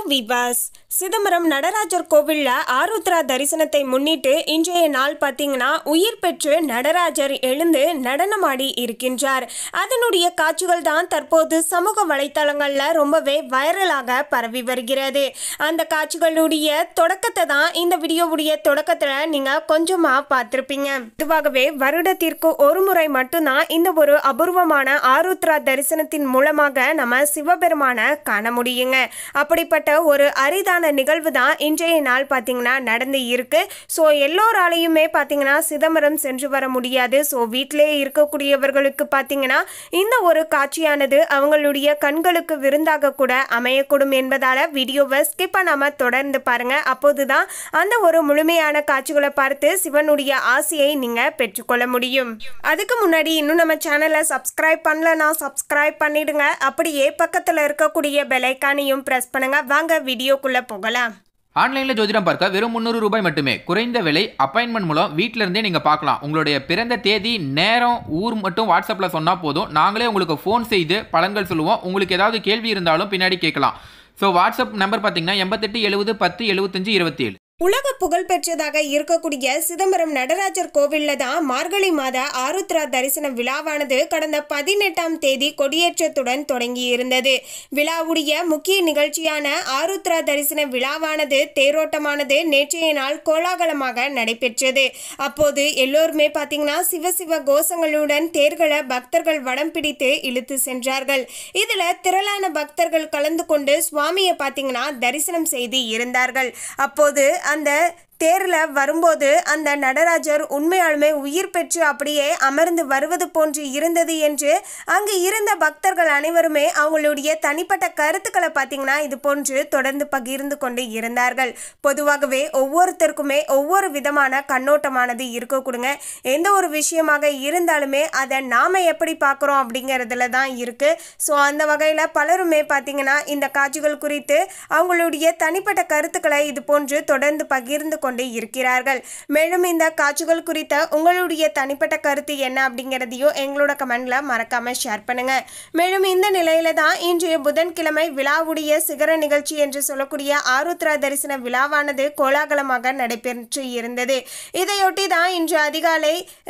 விவாஸ் சிதம்பரம் நடராஜர் கோவில்ல ஆருத்ரா தரிசனத்தை முன்னிட்டு இன்றைய நாள் பார்த்தீங்கன்னா உயிர் பெற்று நடராஜர் எழுந்து நடனமாடி இருக்கின்றார். அதனுடைய காட்சிகள் தான் தற்போது சமூக வலைத்தளங்கள்ல ரொம்பவே வைரலாக பரவி வருகிறது. அந்த காட்சிகளுடைய தொடக்கத்தை தான் இந்த வீடியோவுடைய தொடக்கத்துல நீங்க கொஞ்சமா பார்த்திருப்பீங்க. இதுவாகவே வருடத்திற்கு ஒரு முறை மட்டும்தான் இந்த ஒரு அபூர்வமான ஆருத்ரா தரிசனத்தின் மூலமாக நம்ம சிவபெருமான காண முடியுங்க. அப்படிப்பட்ட ஒரு அரிதான நிகழ்வு தான் இன்றைய நாள் பார்த்தீங்கன்னா நடந்து இருக்கு. ஸோ எல்லோராலையுமே பார்த்தீங்கன்னா சிதம்பரம் சென்று வர முடியாது. ஸோ வீட்டிலே இருக்கக்கூடியவர்களுக்கு பார்த்தீங்கன்னா இந்த ஒரு காட்சியானது அவங்களுடைய கண்களுக்கு விருந்தாக கூட அமையக்கூடும் என்பதால வீடியோவை ஸ்கிப் பண்ணாம தொடர்ந்து பாருங்க. அப்போதுதான் அந்த ஒரு முழுமையான காட்சிகளை பார்த்து சிவனுடைய ஆசையை நீங்க பெற்றுக்கொள்ள முடியும். அதுக்கு முன்னாடி இன்னும் நம்ம சேனலை சப்ஸ்கிரைப் பண்ணலன்னா சப்ஸ்கிரைப் பண்ணிடுங்க. அப்படியே பக்கத்தில் இருக்கக்கூடிய பெல் ஐகானையும் பிரஸ் பண்ணுங்க. வாங்க வீடியோக்குள்ள போகலாம். ஆன்லைனில் ஜோதிடம் பார்க்க வெறும் 300 ரூபாய் மட்டுமே. குறைந்த விலை. அப்பாயின்மெண்ட் மூலம் வீட்டில இருந்தே நீங்க பார்க்கலாம். உங்களுடைய பிறந்த தேதி, நேரம், ஊர் மட்டும் வாட்ஸ்அப்ல சொன்னா போதும். நாங்களே உங்களுக்கு ஃபோன் செய்து பலன்கள் சொல்லுவோம். உங்களுக்கு ஏதாவது கேள்வி இருந்தாலும் பின்னாடி கேட்கலாம். ஸோ வாட்ஸ்அப் நம்பர் பார்த்தீங்கன்னா 88 70 10 75 27. உலக புகழ் பெற்றதாக இருக்கக்கூடிய சிதம்பரம் நடராஜர் கோவில்ல தான் மார்கழி மாத ஆருத்ரா தரிசன விழாவானது கடந்த 18ஆம் தேதி கொடியேற்றத்துடன் தொடங்கி இருந்தது. விழாவுடைய முக்கிய நிகழ்ச்சியான ஆருத்ரா தரிசன விழாவானது தேரோட்டமானது நேற்றைய நாள் கோலாகலமாக நடைபெற்றது. அப்போது எல்லோருமே பார்த்தீங்கன்னா சிவசிவ கோஷங்களுடன் தேர்களை பக்தர்கள் வடம் பிடித்து இழுத்து சென்றார்கள். இதுல திரளான பக்தர்கள் கலந்து கொண்டு சுவாமியை பார்த்தீங்கன்னா தரிசனம் செய்து இருந்தார்கள். அப்போது அந்த தேரில் வரும்போது அந்த நடராஜர் உண்மையாலுமே உயிர் பெற்று அப்படியே அமர்ந்து வருவது போன்று இருந்தது என்று அங்கு இருந்த பக்தர்கள் அனைவருமே அவங்களுடைய தனிப்பட்ட கருத்துக்களை பார்த்தீங்கன்னா இது போன்று தொடர்ந்து பகிர்ந்து கொண்டு இருந்தார்கள். பொதுவாகவே ஒவ்வொருத்தருக்குமே ஒவ்வொரு விதமான கண்ணோட்டமானது இருக்க கொடுங்க. எந்த ஒரு விஷயமாக இருந்தாலுமே அதை நாம் எப்படி பார்க்குறோம் அப்படிங்கிறதுல தான் இருக்குது. ஸோ அந்த வகையில் பலருமே பார்த்தீங்கன்னா இந்த காட்சிகள் குறித்து அவங்களுடைய தனிப்பட்ட கருத்துக்களை இது போன்று தொடர்ந்து பகிர்ந்து கொண்டு இருக்கிறார்கள். மேலும் இந்த காட்சிகள் குறித்த உங்களுடைய தனிப்பட்ட கருத்து என்ன அப்படிங்கிறதையும் எங்களோட கமெண்ட்ல மறக்காம ஷேர் பண்ணுங்க. மேலும் இந்த நிலையில தான் இன்றைய புதன்கிழமை விழாவுடைய சிகர நிகழ்ச்சி என்று சொல்லக்கூடிய ஆருத்ரா தரிசன விழாவானது கோலாகலமாக நடைபெற்று இருந்தது. இதையொட்டி தான் இன்று அதிகாலை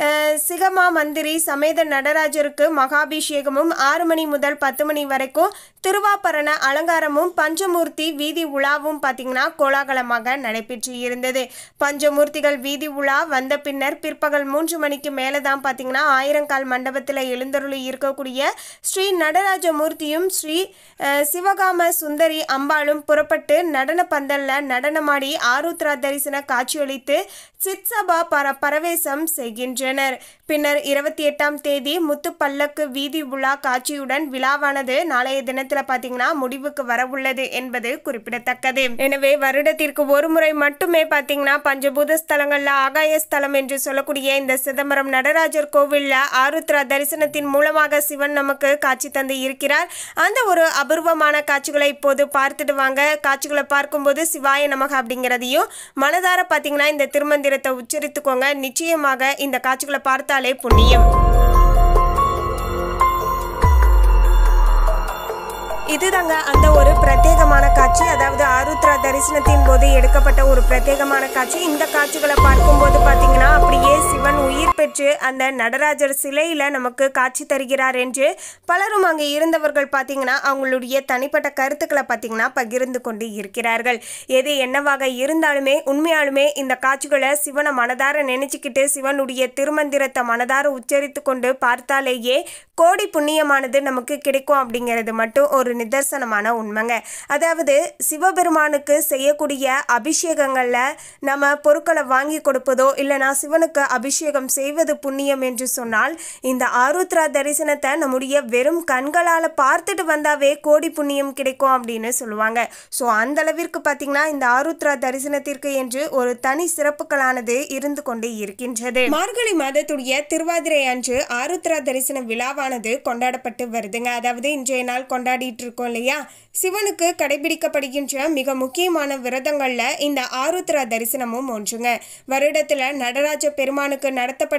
சிகமா மந்திரி சமேத நடராஜருக்கு மகாபிஷேகமும் 6 மணி முதல் 10 மணி வரைக்கும் திருவாபரண அலங்காரமும் பஞ்சமூர்த்தி வீதி உலாவும் பார்த்தீங்கன்னா கோலாகலமாக நடைபெற்று இருந்தது. பஞ்சமூர்த்திகள் வீதி உலா வந்த பின்னர் பிற்பகல் 3 மணிக்கு மேலே தான் பார்த்தீங்கன்னா ஆயிரங்கால் மண்டபத்தில் எழுந்தருளி இருக்கக்கூடிய ஸ்ரீ நடராஜ மூர்த்தியும் ஸ்ரீ சிவகாம சுந்தரி அம்பாளும் புறப்பட்டு நடன பந்தல்ல நடனமாடி ஆருத்ரா தரிசன காட்சியளித்து சித்சபா பரவேசம் செய்கின்றனர். பின்னர் 28ஆம் தேதி முத்து பல்லக்கு வீதி உலா காட்சியுடன் விழாவானது நாளைய தினத்தில் பார்த்தீங்கன்னா முடிவுக்கு வரவுள்ளது என்பது குறிப்பிடத்தக்கது. எனவே வருடத்திற்கு ஒரு முறை மட்டுமே பார்த்தீங்கன்னா பஞ்சபூத ஸ்தலங்கள்ல ஆகாய ஸ்தலம் என்று சொல்லக்கூடிய இந்த சிதம்பரம் நடராஜர் கோவில்ல ஆருத்ரா தரிசனத்தின் மூலமாக சிவன் நமக்கு காட்சி தந்து இருக்கிறார். அந்த ஒரு அபூர்வமான காட்சிகளை இப்போது பார்த்துட்டு வாங்க. காட்சிகளை பார்க்கும்போது சிவாய நமக அப்படிங்கிறதையும் மனதார பார்த்தீங்கன்னா இந்த திருமந்திரத்தை உச்சரித்துக்கோங்க. நிச்சயமாக இந்த காட்சிகளை பார்த்தாலே புண்ணியம். இதுதாங்க அந்த ஒரு பிரத்யேகமான காட்சி. அதாவது ஆருத்ரா தரிசனத்தின் போது எடுக்கப்பட்ட ஒரு பிரத்யேகமான காட்சி. இந்த காட்சிகளை பார்க்கும்போது பார்த்தீங்கன்னா அப்படியே சிவன் உயிர் பெற்று அந்த நடராஜர் சிலையில நமக்கு காட்சி தருகிறார் என்று பலரும் அங்கே இருந்தவர்கள் பார்த்தீங்கன்னா அவங்களுடைய தனிப்பட்ட கருத்துக்களை பார்த்தீங்கன்னா பகிர்ந்து கொண்டு இருக்கிறார்கள். எது என்னவாக இருந்தாலுமே உண்மையாலுமே இந்த காட்சிகளை சிவனை மனதார நினைச்சுக்கிட்டு சிவனுடைய திருமந்திரத்தை மனதார உச்சரித்து கொண்டு பார்த்தாலேயே கோடி புண்ணியமானது நமக்கு கிடைக்கும் அப்படிங்கிறது மட்டும் ஒரு நிதர்சனமான உண்மைங்க. அதாவது சிவபெருமானுக்கு செய்யக்கூடிய அபிஷேகங்களில் நம்ம பொருட்களை வாங்கி கொடுப்பதோ இல்லைனா சிவனுக்கு அபிஷேகம் செய்வது புண்ணியம் என்று சொன்னால் இந்த ஆருத்ரா தரிசனத்தை நம்முடைய வெறும் கண்களால் பார்த்துட்டு வந்தாவே கோடி புண்ணியம் கிடைக்கும் அப்படின்னு சொல்லுவாங்க. ஸோ அந்த அளவிற்கு பார்த்தீங்கன்னா இந்த ஆருத்ரா தரிசனத்திற்கு என்று ஒரு தனி சிறப்புகளானது இருந்து கொண்டு இருக்கின்றது. மார்கழி மாதத்துடைய திருவாதிரை அன்று ஆருத்ரா தரிசன விழாவானது கொண்டாடப்பட்டு வருதுங்க. அதாவது இன்றைய நாள் கொண்டாடிட்டு இருக்கோம் இல்லையா. சிவனுக்கு கடைபிடிக்கப்படுகின்ற மிக முக்கியமான விரதங்கள்ல இந்த ஆருத்ரா தரிசனமும் ஒன்றுங்க. வருடத்துல நடராஜ பெருமானுக்கு நடத்தப்படுகிற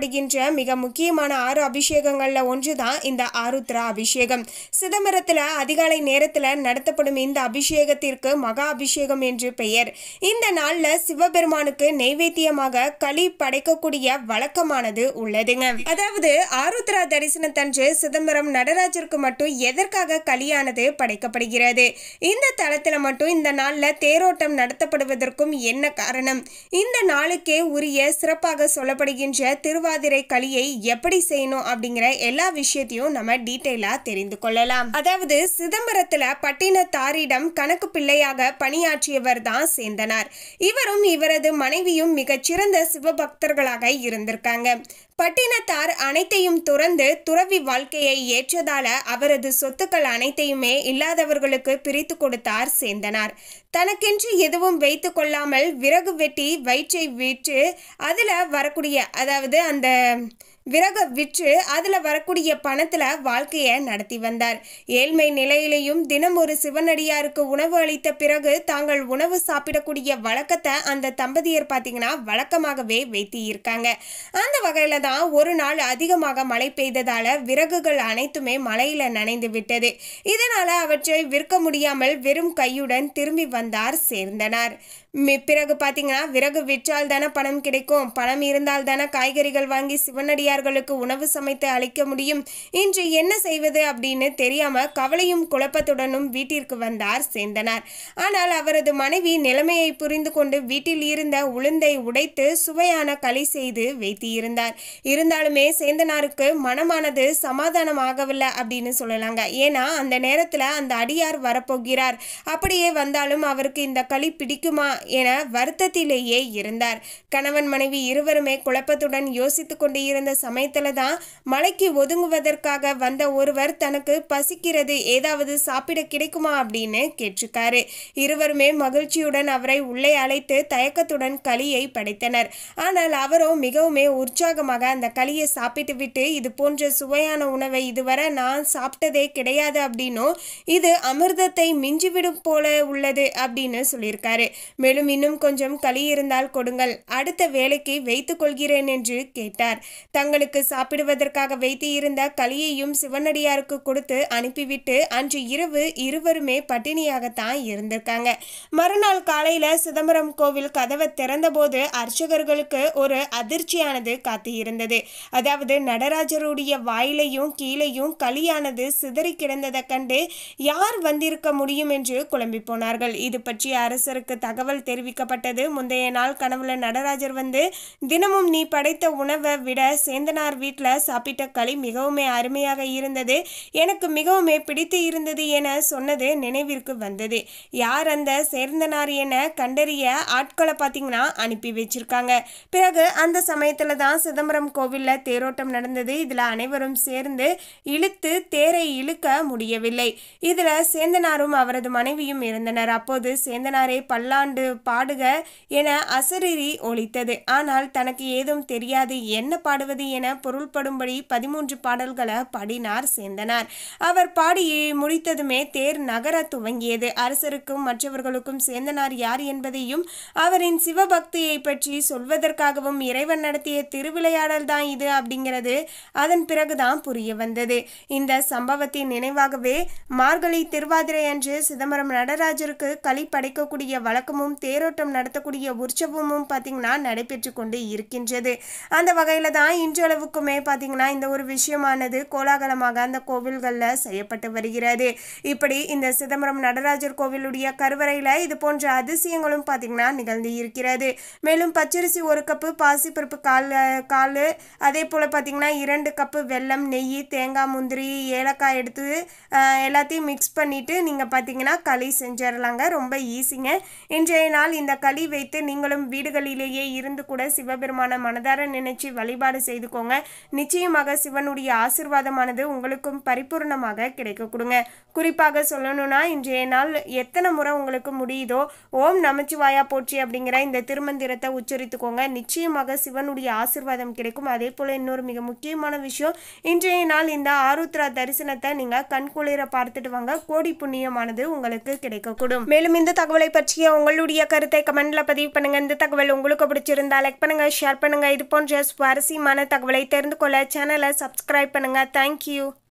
சொல்லப்படுகின்ற மிக முக்கியமான 6 அபிஷேகங்கள்ல ஒன்றுதான் இந்த ஆருத்ரா அபிஷேகம். சிதம்பரத்துல அதிகாலை நேரத்துல நடத்தப்படும் இந்த அபிஷேகத்திற்கு மகா அபிஷேகம் என்று பெயர். இந்த நாள்ல சிவபெருமானுக்கு நைவேத்தியமாக களி படைக்கக்கூடிய வழக்கமானது உள்ளதுங்க. அதாவது ஆருத்ரா தரிசனத்தன்று சிதம்பரம் நடராஜருக்கு மட்டும் எதற்காக களியானது படைக்கப்படுகிறது? இந்த தளத்துல மட்டும் இந்த நாள்ல தேரோட்டம் நடத்தப்படுவதற்கும் என்ன காரணம்? இந்த நாளுக்கே உரிய சிறப்பாக சொல்லப்படுகின்ற திருவாதிரை களியை எப்படி செய்யணும் அப்படிங்கிற எல்லா விஷயத்தையும் நம்ம டீட்டெயிலா தெரிந்து கொள்ளலாம். அதாவது சிதம்பரத்துல பட்டினத்தாரிடம் கணக்கு பிள்ளையாக பணியாற்றியவர் தான் சேந்தனார். இவரும் இவரது மனைவியும் மிகச்சிறந்த சிவபக்தர்களாக இருந்திருக்காங்க. பட்டினத்தார் அனைத்தையும் துறந்து துறவி வாழ்க்கையை ஏற்றதால அவரது சொத்துக்கள் அனைத்தையுமே இல்லாதவர்களுக்கு பிரித்து கொடுத்தார் சேந்தனார். தனக்கென்று எதுவும் வைத்து கொள்ளாமல் விறகு வெட்டி வயிற்றை விற்று அதில் வரக்கூடிய அதாவது அந்த விறக விற்று அதில் வரக்கூடிய பணத்தில் வாழ்க்கையை நடத்தி வந்தார். ஏழ்மை நிலையிலையும் தினம் ஒரு சிவனடியாருக்கு உணவு அளித்த பிறகு தாங்கள் உணவு சாப்பிடக்கூடிய வழக்கத்தை அந்த தம்பதியர் பார்த்தீங்கன்னா வழக்கமாகவே வைத்து இருக்காங்க. அந்த வகையில் தான் ஒரு நாள் அதிகமாக மழை பெய்ததால விறகுகள் அனைத்துமே மழையில் நனைந்து விட்டது. இதனால அவற்றை விற்க முடியாமல் வெறும் கையுடன் திரும்பி வந்தார் சேந்தனார். பிறகு பார்த்தீங்கன்னா விறகு விற்றால் தானே பணம் கிடைக்கும், பணம் இருந்தால் தானே காய்கறிகள் வாங்கி சிவனடியார்களுக்கு உணவு சமைத்து அளிக்க முடியும். இன்று என்ன செய்வது அப்படின்னு தெரியாம கவலையும் குழப்பத்துடனும் வீட்டிற்கு வந்தார் சேந்தனார். ஆனால் அவரது மனைவி நிலைமையை புரிந்து கொண்டு வீட்டில் இருந்த உளுந்தை உடைத்து சுவையான களி செய்து வைத்து இருந்தார். இருந்தாலுமே சேந்தனாருக்கு மனமானது சமாதானமாகவில்லை அப்படின்னு சொல்லலாங்க. ஏன்னா அந்த நேரத்தில் அந்த அடியார் வரப்போகிறார். அப்படியே வந்தாலும் அவருக்கு இந்த களி பிடிக்குமா என வருத்தத்திலேயே இருந்தார். கணவன் மனைவி இருவருமே குழப்பத்துடன் யோசித்து கொண்டு இருந்த சமயத்துல தான் மலைக்கு ஒதுங்குவதற்காக வந்த ஒருவர் தனக்கு பசிக்கிறது, ஏதாவது சாப்பிட கிடைக்குமா அப்படின்னு கேட்டிருக்காரு. இருவருமே மகிழ்ச்சியுடன் அவரை உள்ளே அழைத்து தயக்கத்துடன் களியை படைத்தனர். ஆனால் அவரோ மிகவும் உற்சாகமாக அந்த களியை சாப்பிட்டு விட்டு இது போன்ற சுவையான உணவை இதுவரை நான் சாப்பிட்டதே கிடையாது அப்படின்னும் இது அமிர்தத்தை மிஞ்சிவிடும் போல உள்ளது அப்படின்னு சொல்லியிருக்காரு. மேலும் இன்னும் கொஞ்சம் களி இருந்தால் கொடுங்கள், அடுத்த வேலைக்கு வைத்துக் கொள்கிறேன் என்று கேட்டார். தங்களுக்கு சாப்பிடுவதற்காக வைத்து இருந்த களியையும் சிவனடியாருக்கு கொடுத்து அனுப்பிவிட்டு அன்று இரவு இருவருமே பட்டினியாகத்தான் இருந்திருக்காங்க. மறுநாள் காலையில சிதம்பரம் கோவில் கதவை திறந்தபோது அர்ச்சகர்களுக்கு ஒரு அதிர்ச்சியானது காத்து இருந்தது. அதாவது நடராஜருடைய வாயிலையும் கீழையும் களியானது சிதறி கிடந்ததை கண்டு யார் வந்திருக்க முடியும் என்று குழம்பி போனார்கள். இது பற்றி அரசருக்கு தகவல் தெரிவிக்கப்பட்டது. முந்தைய நாள் கனவுல நடராஜர் வந்து தினமும் நீ படைத்த உணவை விட சேந்தனார் வீட்டில் சாப்பிட்ட களி மிகவும் அருமையாக இருந்தது, எனக்கு மிகவும் பிடித்து இருந்தது என சொன்னது நினைவிற்கு வந்தது. யார் அந்த சேந்தனார் என கண்டறிய ஆட்களை பார்த்தீங்கன்னா அனுப்பி வச்சிருக்காங்க. பிறகு அந்த சமயத்துல தான் சிதம்பரம் கோவில்ல தேரோட்டம் நடந்தது. இதுல அனைவரும் சேர்ந்து இழுத்து தேரை இழுக்க முடியவில்லை. இதுல சேந்தனாரும் அவரது மனைவியும் இருந்தனர். அப்போது சேந்தனாரே பல்லாண்டு பாடுக என அசரீரி ஒலித்தது. ஆனால் தனக்கு ஏதும் தெரியாது, என்ன பாடுவது என பொருள்படும்படி 13 பாடல்களை பாடினார் சேந்தனார். அவர் பாடி முடித்ததுமே தேர் நகர துவங்கியது. அரசருக்கும் மற்றவர்களுக்கும் சேந்தனார் யார் என்பதையும் அவரின் சிவபக்தியை பற்றி சொல்வதற்காகவும் இறைவன் நடத்திய திருவிளையாடல் தான் இது அப்படிங்கிறது அதன் பிறகுதான் புரிய வந்தது. இந்த சம்பவத்தின் நினைவாகவே மார்கழி திருவாதிரை அன்று சிதம்பரம் நடராஜருக்கு களி படைக்கக்கூடிய வழக்கமும் தேரோட்டம் நடத்தக்கூடிய உற்சவமும் பார்த்தீங்கன்னா நடைபெற்று கொண்டு இருக்கின்றது. அந்த வகையில தான் இன்றளவுக்குமே பார்த்தீங்கன்னா இந்த ஒரு விஷயமானது கோலாகலமாக அந்த கோவில்களில் செய்யப்பட்டு வருகிறது. இப்படி இந்த சிதம்பரம் நடராஜர் கோவிலுடைய கருவறையில் இது போன்ற அதிசயங்களும் பார்த்தீங்கன்னா நிகழ்ந்து இருக்கிறது. மேலும் பச்சரிசி 1 கப்பு, பாசிப்பருப்பு கால், அதே போல் பார்த்தீங்கன்னா 2 கப்பு வெல்லம், நெய், தேங்காய், முந்திரி, ஏலக்காய் எடுத்து எல்லாத்தையும் மிக்ஸ் பண்ணிட்டு நீங்கள் பார்த்தீங்கன்னா களி செஞ்சிடலாங்க. ரொம்ப ஈஸிங்க. இன்றைய நாள் இந்த களி வைத்து நீங்களும் வீடுகளிலேயே இருந்து கூட சிவபெருமான மனதார நினைச்சு வழிபாடு செய்துக்கோங்க. நிச்சயமாக சிவனுடைய ஆசீர்வாதமானது உங்களுக்கும் பரிபூர்ணமாக கிடைக்க கொடுங்க. குறிப்பாக சொல்லணும்னா இன்றைய நாள் எத்தனை முறை உங்களுக்கு முடியுதோ ஓம் நமச்சிவாயா போற்றி அப்படிங்கிற இந்த திருமந்திரத்தை உச்சரித்துக்கோங்க. நிச்சயமாக சிவனுடைய ஆசீர்வாதம் கிடைக்கும். அதே போல இன்னொரு மிக முக்கியமான விஷயம், இன்றைய நாள் இந்த ஆருத்ரா தரிசனத்தை நீங்க கண்குளிர பார்த்துட்டு வாங்க. கோடி புண்ணியமானது உங்களுக்கு கிடைக்கக்கூடும். மேலும் இந்த தகவலை பற்றிய உங்களுடைய உங்களுடைய கருத்தை கமெண்ட்ல பதிவு பண்ணுங்க. இந்த தகவல் உங்களுக்கு பிடிச்சிருந்தா லைக் பண்ணுங்க, ஷேர் பண்ணுங்க. இது போன்ற சுவாரஸ்யமான தகவலை தெரிந்து கொள்ள சேனலை சப்ஸ்கிரைப் பண்ணுங்க. தேங்க்யூ.